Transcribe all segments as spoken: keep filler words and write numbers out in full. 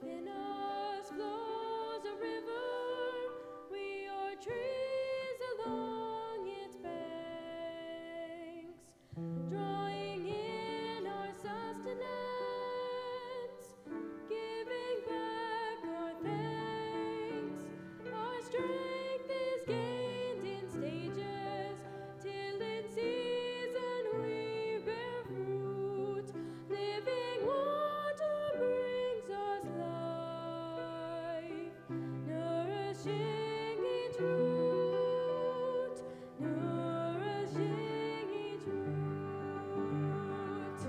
In us flows a river, we are trees along its banks, drawing in our sustenance, giving back our thanks. Our strength is gained in stages, till in season we bear fruit. Living water brings us life, nourishing each root, nourishing each root.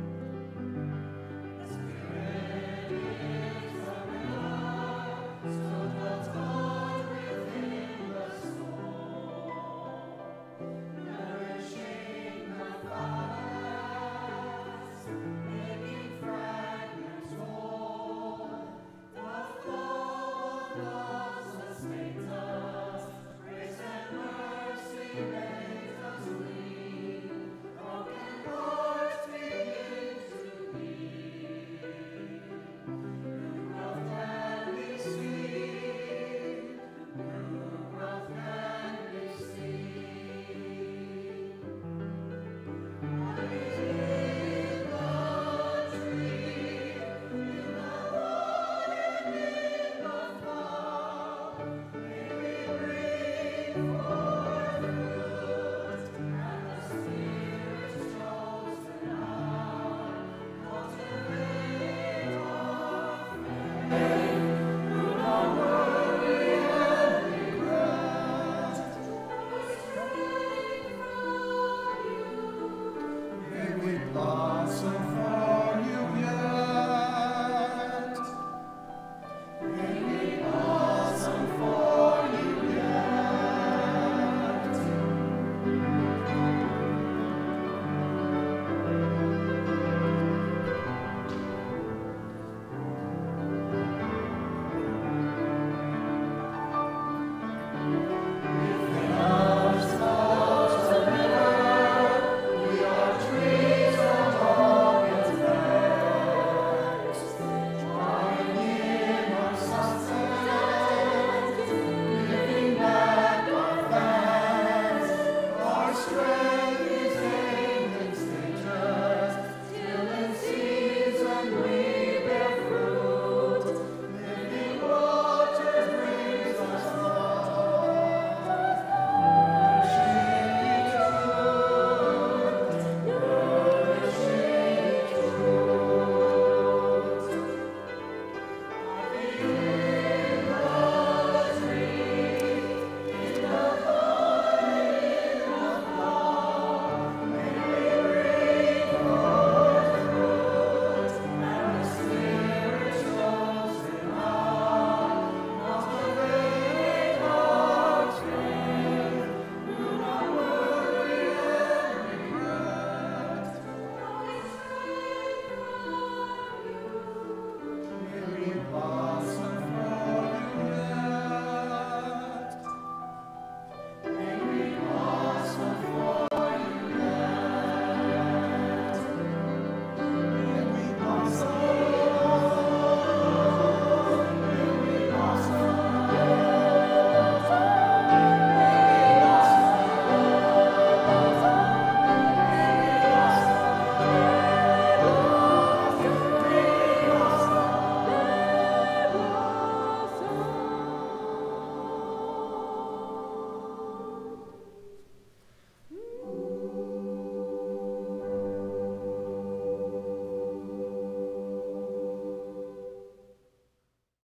The Spirit is the river, so dwells God within the soul, nourishing the fibers, making fragments whole. The flow of love sustains us, grace and mercy makes us clean. Broken hearts begin to beat. New growth can be seen. New growth can be seen. What is in the tree, in the wood and in the flower, may we bring forth fruit, and the Spirit's chosen hour cultivate our faith. Root our worry and regret, draw strength from you. May we blossom